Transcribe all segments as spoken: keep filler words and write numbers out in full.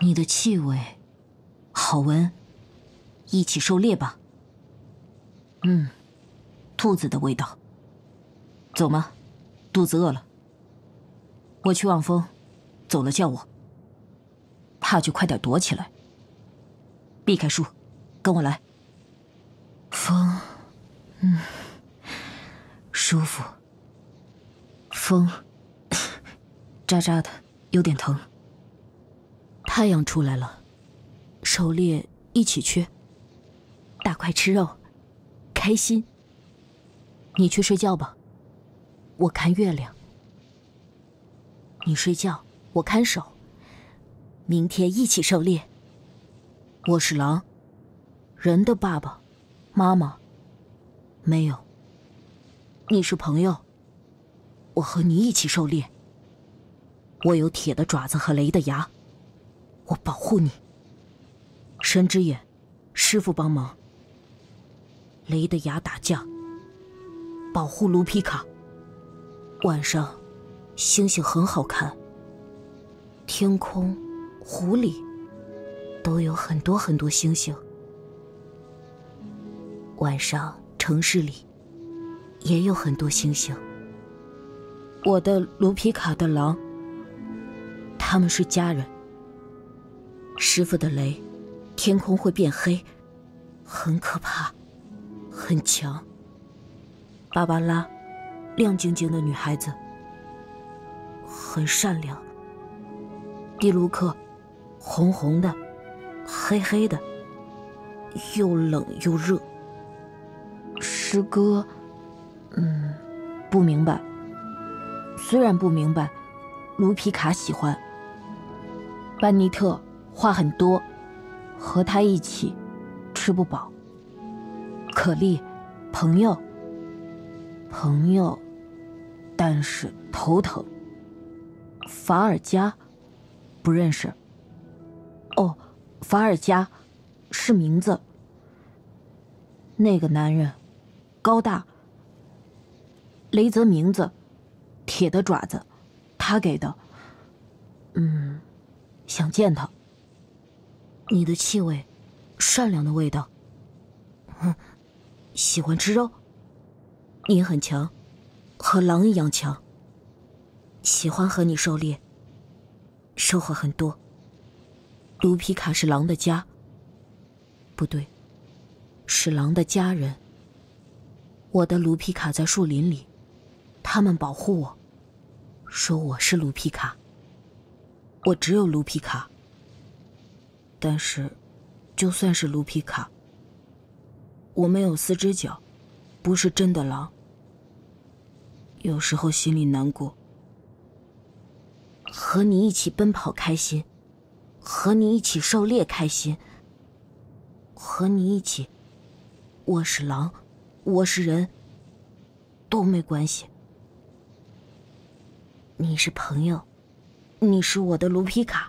你的气味好闻，一起狩猎吧。嗯，兔子的味道。走吗？肚子饿了。我去望风，走了叫我。怕就快点躲起来，避开树，跟我来。风，嗯，舒服。风，扎扎的，有点疼。太阳出来了，狩猎一起去。大块吃肉，开心。你去睡觉吧，我看月亮。你睡觉，我看守。明天一起狩猎。我是狼，人的爸爸、妈妈没有。你是朋友，我和你一起狩猎。我有铁的爪子和雷的牙，我保护你。神之眼，师傅帮忙。雷的牙打架，保护卢皮卡。晚上，星星很好看。天空、湖里都有很多很多星星。晚上，城市里也有很多星星。我的卢皮卡的狼，他们是家人。师傅的雷，天空会变黑，很可怕，很强。芭芭拉，亮晶晶的女孩子，很善良。迪卢克，红红的，黑黑的，又冷又热。诗歌，嗯，不明白。虽然不明白，卢皮卡喜欢。班尼特话很多，和他一起吃不饱。可丽，朋友，朋友，但是头疼。法尔加，不认识。哦，法尔加是名字。那个男人，高大。雷泽名字，铁的爪子，他给的。嗯，想见他。你的气味，善良的味道。哼，喜欢吃肉。你很强，和狼一样强。喜欢和你狩猎，收获很多。卢皮卡是狼的家，不对，是狼的家人。我的卢皮卡在树林里，他们保护我，说我是卢皮卡。我只有卢皮卡，但是，就算是卢皮卡，我没有四只脚，不是真的狼。有时候心里难过。和你一起奔跑开心，和你一起狩猎开心，和你一起，我是狼，我是人，都没关系。你是朋友，你是我的卢皮卡。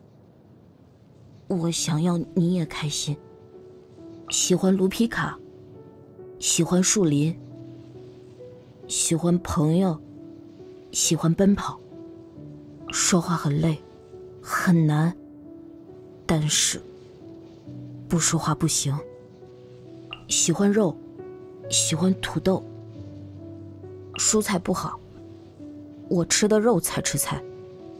我想要你也开心。喜欢卢皮卡，喜欢树林，喜欢朋友，喜欢奔跑。说话很累，很难，但是不说话不行。喜欢肉，喜欢土豆。蔬菜不好，我吃的肉才吃菜。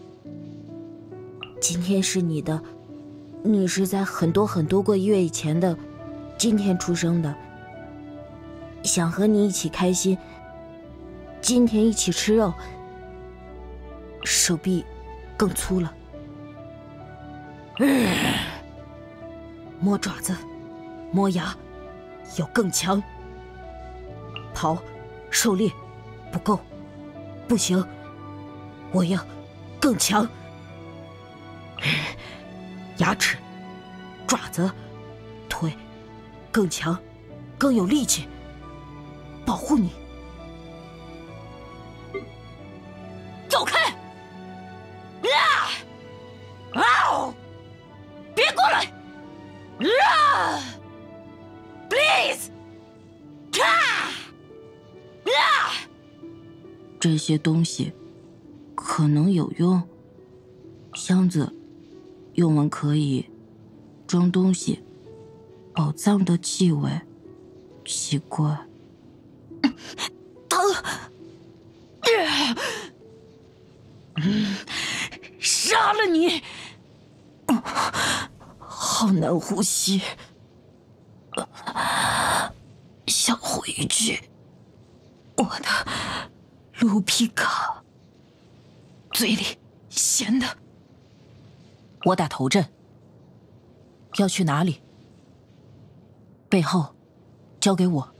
今天是你的，你是在很多很多个月以前的今天出生的。想和你一起开心，今天一起吃肉。手臂更粗了，嗯，摸爪子，摸牙，要更强。跑，狩猎，不够，不行，我要更强。牙齿，爪子，腿，更强，更有力气，保护你。走开！啊！啊！别过来！啊 ！Please！ 啊！啊！这些东西可能有用。箱子用完可以装东西。宝藏的气味，奇怪。疼！嗯，杀了你！好难呼吸，想回去。我的卢皮卡，嘴里咸的。我打头阵。要去哪里？背后，交给我。